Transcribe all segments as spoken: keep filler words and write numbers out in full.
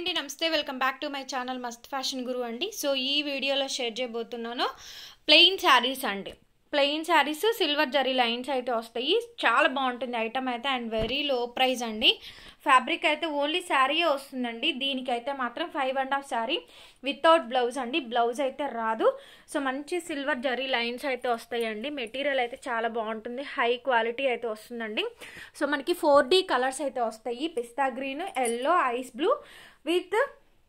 అండి నమస్తే welcome back to my channel Mast fashion Guru అండి. సో ఈ వీడియోలో షేర్ చేయబోతున్నాను ప్లెయిన్ శారీస్ అండి. Plain saris silver zari lines అయితే వస్తాయి. చాలా బాగుంటుంది ఐటమ్ అయితే అండ్ వెరీ లో ప్రైస్ అండి. ఫ్యాబ్రిక్ అయితే ఓన్లీ శారీయే వస్తుందండి. దీనికైతే మాత్రం five and half sari without blouse అండి. బ్లౌజ్ అయితే రాదు. సో మంచి సిల్వర్ జరీ లైన్స్ అయితే వస్తాయండి. మెటీరియల్ అయితే చాలా బాగుంటుంది, హై క్వాలిటీ అయితే వస్తుందండి. సో మనకి ఫోర్ డి కలర్స్ అయితే వస్తాయి. Pista green, yellow, ice blue with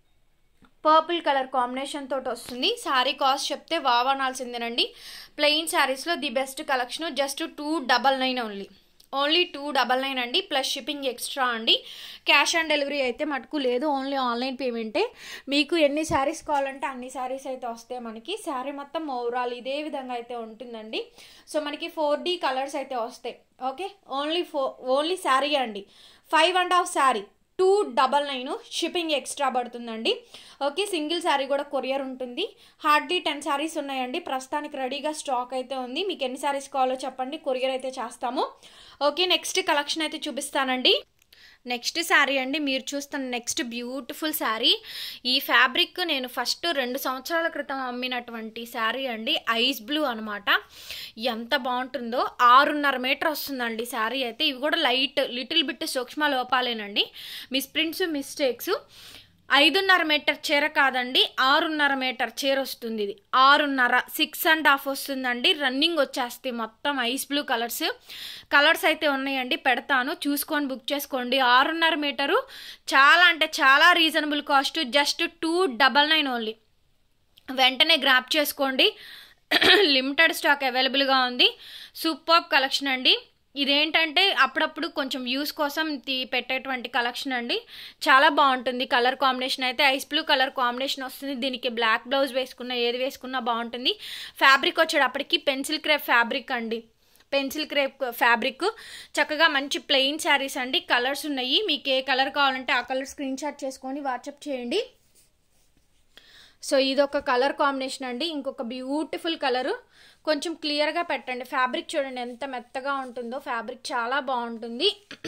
purple colour combination తోటి వస్తుంది. శారీ కాస్ట్ చెప్తే వావనాల్సిందేనండి. ప్లెయిన్ శారీస్లో the best collection. Just two double nine only only two double nine అండి. ప్లస్ షిప్పింగ్ ఎక్స్ట్రా అండి. క్యాష్ ఆన్ డెలివరీ అయితే మటుకు లేదు, ఓన్లీ ఆన్లైన్ పేమెంటే. మీకు ఎన్ని శారీస్ కావాలంటే అన్ని శారీస్ అయితే వస్తాయి. మనకి శారీ మొత్తం ఓవరాల్ ఇదే విధంగా అయితే ఉంటుందండి. సో మనకి ఫోర్ డి కలర్స్ అయితే వస్తాయి. Okay, only four only sari అండి. Five and half sari two double nine shipping extra పడుతుందండి. ఓకే, సింగిల్ శారీ కూడా కొరియర్ ఉంటుంది. హార్డ్లీ టెన్ శారీస్ ఉన్నాయండి ప్రస్తుతానికి, రెడీగా స్టాక్ అయితే ఉంది. మీకు ఎన్ని శారీస్ కావాలో చెప్పండి, కొరియర్ అయితే చేస్తాము. ఓకే, నెక్స్ట్ కలెక్షన్ అయితే చూపిస్తానండి. నెక్స్ట్ శారీ అండి, మీరు చూస్తున్న నెక్స్ట్ బ్యూటిఫుల్ శారీ. ఈ ఫ్యాబ్రిక్ నేను ఫస్ట్ రెండు సంవత్సరాల క్రితం అమ్మినటువంటి శారీ అండి. ఐస్ బ్లూ అనమాట. ఎంత బాగుంటుందో. ఆరున్నర మీటర్ వస్తుందండి శారీ అయితే. ఇవి కూడా లైట్ లిటిల్ బిట్ సూక్ష్మ లోపాలేనండి. Misprints, mistakes. ఐదున్నర మీటర్ చీర కాదండి, ఆరున్నర మీటర్ చీర వస్తుంది. ఇది ఆరున్నర సిక్స్ అండ్ హాఫ్ వస్తుందండి. రన్నింగ్ వచ్చేస్తాయి మొత్తం. ఐస్ బ్లూ కలర్స్ కలర్స్ అయితే ఉన్నాయండి, పెడతాను చూసుకొని బుక్ చేసుకోండి. ఆరున్నర మీటరు చాలా అంటే చాలా reasonable cost. Just two double nine only. వెంటనే గ్రాప్ చేసుకోండి. లిమిటెడ్ స్టాక్ అవైలబుల్గా ఉంది. సూపర్ కలెక్షన్ అండి. ఇదేంటంటే అప్పుడప్పుడు కొంచెం వ్యూస్ కోసం పెట్టేటువంటి కలెక్షన్ అండి. చాలా బాగుంటుంది. కలర్ కాంబినేషన్ అయితే ఐస్ బ్లూ కలర్ కాంబినేషన్ వస్తుంది. దీనికి బ్లాక్ బ్లౌజ్ వేసుకున్నా ఏది వేసుకున్నా బాగుంటుంది. ఫ్యాబ్రిక్ వచ్చేటప్పటికి పెన్సిల్ క్రేప్ ఫ్యాబ్రిక్ అండి. Pencil crepe fabric. చక్కగా మంచి ప్లెయిన్ శారీస్ అండి. కలర్స్ ఉన్నాయి. మీకు ఏ కలర్ కావాలంటే ఆ కలర్ స్క్రీన్ షాట్ చేసుకొని వాట్సాప్ చేయండి. సో ఇదొక కలర్ కాంబినేషన్ అండి. ఇంకొక బ్యూటిఫుల్ కలరు. కొంచెం క్లియర్గా పెట్టండి. ఫ్యాబ్రిక్ చూడండి ఎంత మెత్తగా ఉంటుందో. ఫ్యాబ్రిక్ చాలా బాగుంటుంది.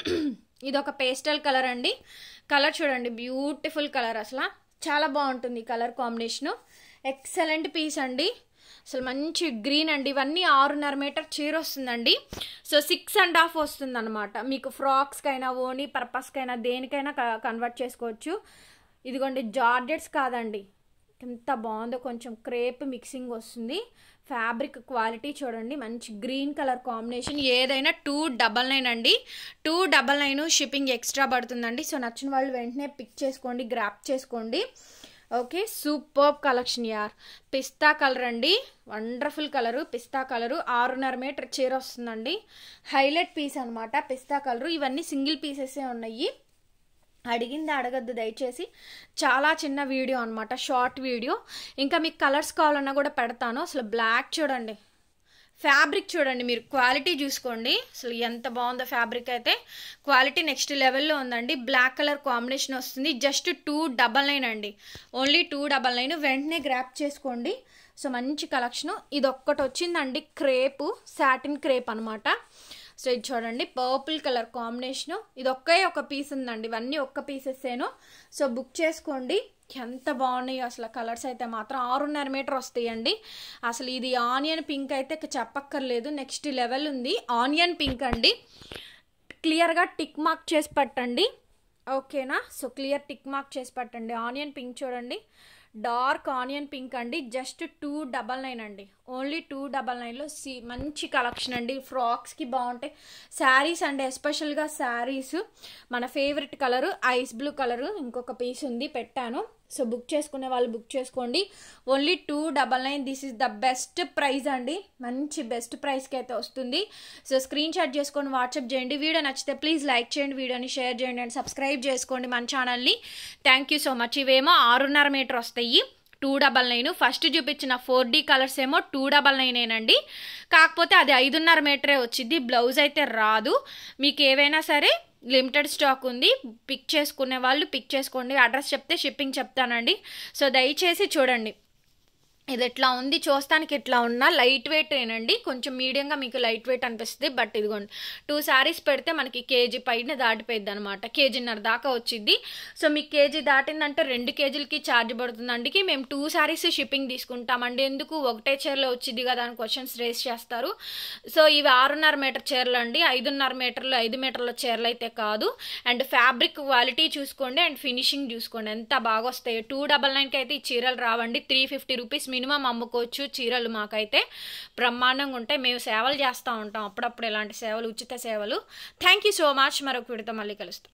ఇదొక పేస్టల్ కలర్ అండి. కలర్ చూడండి, బ్యూటిఫుల్ కలర్. అసలు చాలా బాగుంటుంది కలర్ కాంబినేషను. ఎక్సలెంట్ పీస్ అండి. అసలు మంచి గ్రీన్ అండి. ఇవన్నీ ఆరున్నర మీటర్ చీర వస్తుందండి. సో సిక్స్ అండ్ హాఫ్ వస్తుంది అనమాట. మీకు ఫ్రాక్స్కైనా ఓనీ పర్పస్కైనా దేనికైనా కన్వర్ట్ చేసుకోవచ్చు. ఇదిగోండి, జార్జెట్స్ కాదండి, ఎంత బాగుందో. కొంచెం క్రేప్ మిక్సింగ్ వస్తుంది. ఫ్యాబ్రిక్ క్వాలిటీ చూడండి, మంచి గ్రీన్ కలర్ కాంబినేషన్. ఏదైనా టూ డబల్ నైన్ అండి. Two double nine shipping extra పడుతుందండి. సో నచ్చిన వాళ్ళు వెంటనే పిక్ చేసుకోండి, గ్రాప్ చేసుకోండి. ఓకే, సూపర్ కలెక్షన్ యార్. పిస్తా కలర్ అండి, వండర్ఫుల్ కలరు. పిస్తా కలరు ఆరున్నర మీటర్ చీర వస్తుందండి. హైలైట్ పీస్ అనమాట పిస్తా కలరు. ఇవన్నీ సింగిల్ పీసెసే ఉన్నాయి. అడిగింది అడగద్దు దయచేసి. చాలా చిన్న వీడియో అనమాట, షార్ట్ వీడియో. ఇంకా మీకు కలర్స్ కావాలన్నా కూడా పెడతాను. అసలు బ్లాక్ చూడండి, ఫ్యాబ్రిక్ చూడండి, మీరు క్వాలిటీ చూసుకోండి. అసలు ఎంత బాగుందో ఫ్యాబ్రిక్ అయితే. క్వాలిటీ నెక్స్ట్ లెవెల్లో ఉందండి. బ్లాక్ కలర్ కాంబినేషన్ వస్తుంది. జస్ట్ టూ డబల్ నైన్ అండి. Only two double nine. వెంటనే గ్రాప్ చేసుకోండి. సో మంచి కలెక్షను. ఇది ఒక్కటి వచ్చిందండి, క్రేపు, సాటిన్ క్రేప్ అనమాట. సో ఇది చూడండి, పర్పుల్ కలర్ కాంబినేషను. ఇది ఒకే ఒక పీస్ ఉందండి. ఇవన్నీ ఒక్క పీసెస్సేను. సో బుక్ చేసుకోండి. ఎంత బాగున్నాయి అసలు కలర్స్ అయితే మాత్రం. ఆరున్నర మీటర్ వస్తాయండి. అసలు ఇది ఆనియన్ పింక్ అయితే చెప్పక్కర్లేదు, నెక్స్ట్ లెవెల్ ఉంది. ఆనియన్ పింక్ అండి. క్లియర్గా టిక్ మార్క్ చేసి పెట్టండి. ఓకేనా? సో క్లియర్ టిక్ మార్క్ చేసి పెట్టండి. ఆనియన్ పింక్ చూడండి, డార్క్ ఆనియన్ పింక్ అండి. జస్ట్ టూ డబల్ నైన్ అండి. ఓన్లీ టూ డబల్ నైన్లో సి మంచి కలెక్షన్ అండి. ఫ్రాక్స్కి బాగుంటాయి. శారీస్ అండి, ఎస్పెషల్గా శారీస్. మన favourite colour ice blue colour. ఇంకొక పీస్ ఉంది, పెట్టాను. సో బుక్ చేసుకునే వాళ్ళు బుక్ చేసుకోండి. Only two double nine. This is the best price అండి. మంచి బెస్ట్ ప్రైస్కి అయితే వస్తుంది. సో స్క్రీన్ షాట్ చేసుకొని వాట్సాప్ చేయండి. వీడియో నచ్చితే ప్లీజ్ లైక్ చేయండి, వీడియోని షేర్ చేయండి అండ్ సబ్స్క్రైబ్ చేసుకోండి మన ఛానల్ని. Thank you so much. ఇవేమో ఆరున్నర మీటర్ వస్తాయి. Two double nine. ఫస్ట్ చూపించిన ఫోర్ డి కలర్స్ ఏమో టూ డబల్ నైనేనండి. కాకపోతే అది ఐదున్నర మీటరే వచ్చింది. బ్లౌజ్ అయితే రాదు. మీకు ఏవైనా సరే లిమిటెడ్ స్టాక్ ఉంది. పిక్ చేసుకునే వాళ్ళు పిక్ చేసుకోండి. అడ్రస్ చెప్తే షిప్పింగ్ చెప్తానండి. సో దయచేసి చూడండి, ఇది ఎట్లా ఉంది చూస్తానికి ఎట్లా ఉన్నా లైట్ వెయిట్ ఏనండి, కొంచెం మీడియంగా మీకు లైట్ వెయిట్ అనిపిస్తుంది. బట్ ఇదిగోండి టూ శారీస్ పెడితే మనకి కేజీ పైన దాటిపోయింది అనమాట, కేజీన్నర దాకా వచ్చింది. సో మీకు కేజీ దాటిందంటే రెండు కేజీలకి ఛార్జ్ పడుతుంది. అందుకే మేము టూ శారీస్ షిప్పింగ్ తీసుకుంటామండి. ఎందుకు ఒకటే చీరలో వచ్చింది కదా అని క్వశ్చన్స్ రేస్ చేస్తారు. సో ఇవి ఆరున్నర మీటర్ చీరలు అండి, ఐదున్నర మీటర్లు ఐదు మీటర్ల చీరలు అయితే కాదు. అండ్ ఫ్యాబ్రిక్ క్వాలిటీ చూసుకోండి అండ్ ఫినిషింగ్ చూసుకోండి ఎంత బాగా వస్తాయి. టూ డబల్ నైన్కి అయితే ఈ చీరలు రావండి, త్రీ ఫిఫ్టీ రూపీస్ మినిమం అమ్ముకోవచ్చు చీరలు. మాకైతే బ్రహ్మాండంగా ఉంటాయి, మేము సేవలు చేస్తూ ఉంటాం అప్పుడప్పుడు ఇలాంటి సేవలు, ఉచిత సేవలు. Thank you so much. మరొక వీడియోతో మళ్ళీ కలుస్తాం.